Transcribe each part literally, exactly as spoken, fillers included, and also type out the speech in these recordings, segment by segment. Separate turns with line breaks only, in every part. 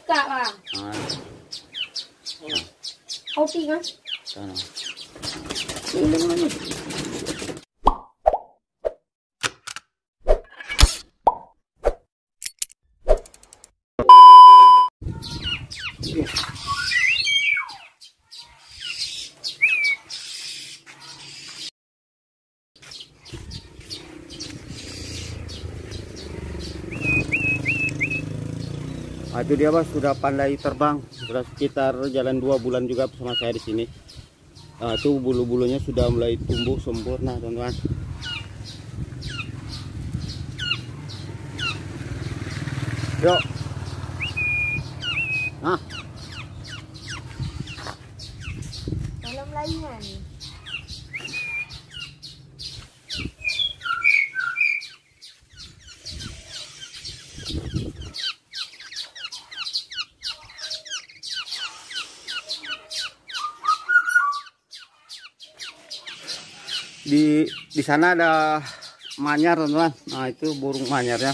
Ikat lah. Kopi kan?
Sana.
Ini mana?
Nah, itu dia, Bos, sudah pandai terbang. Sudah sekitar jalan dua bulan juga bersama saya di sini. Nah, itu bulu-bulunya sudah mulai tumbuh sempurna, teman-teman. Yuk. Nah.
Dalam lainnya nih.
Di di sana ada manyar, teman-teman. Nah, itu burung manyarnya.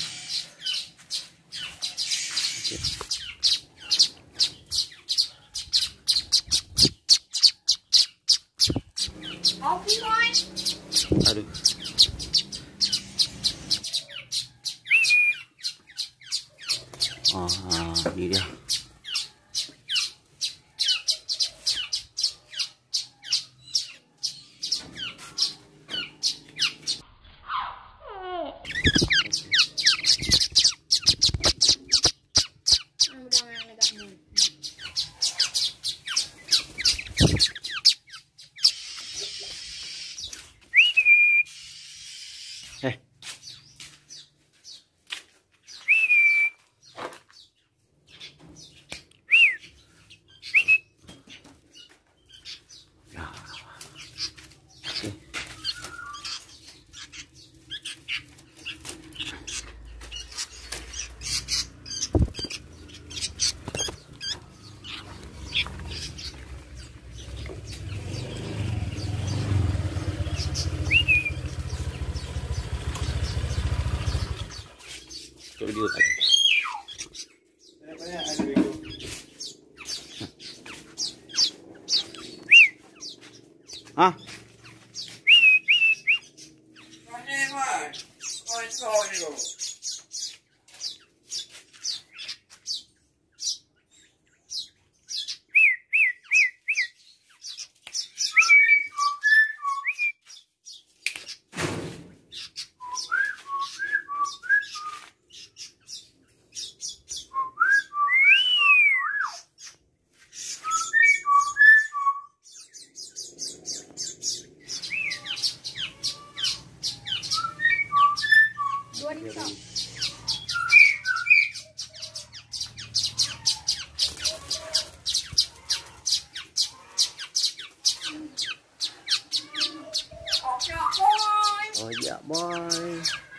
Aduh. Oh, ini dia. Eh. Ya. Oke. Coba dulu. Ah. Oh iya, boy.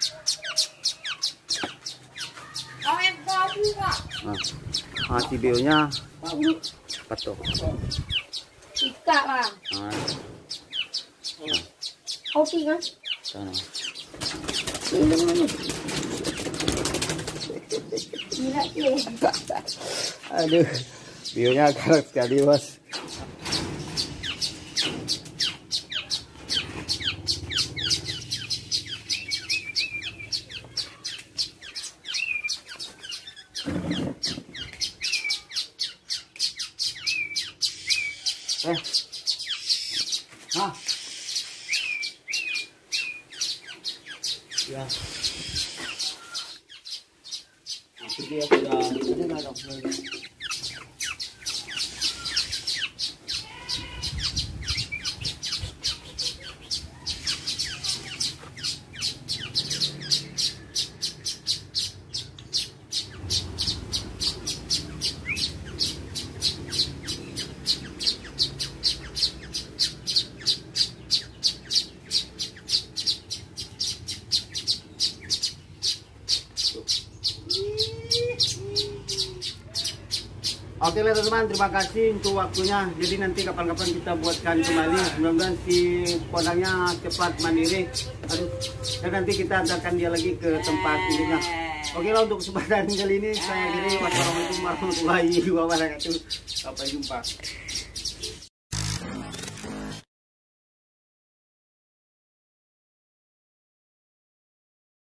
Nah, ah, videonya apa tuh?
Ikat lah.
Nah,
Kopi kan?
sana.
Ini mana? Gila sih.
Aduh, videonya galak sekali, Bos. Eh, ah, ya, nah, dia sudah ada nggak dong? Oke lah teman-teman, terima kasih untuk waktunya. Jadi nanti kapan-kapan kita buatkan kembali. Mudah-mudahan si podangnya cepat mandiri. Aduh, dan nanti kita antarkan dia lagi ke tempat ininya. Oke lah untuk kesempatan kali ini saya kira wassalamualaikum warahmatullahi wabarakatuh. Sampai jumpa.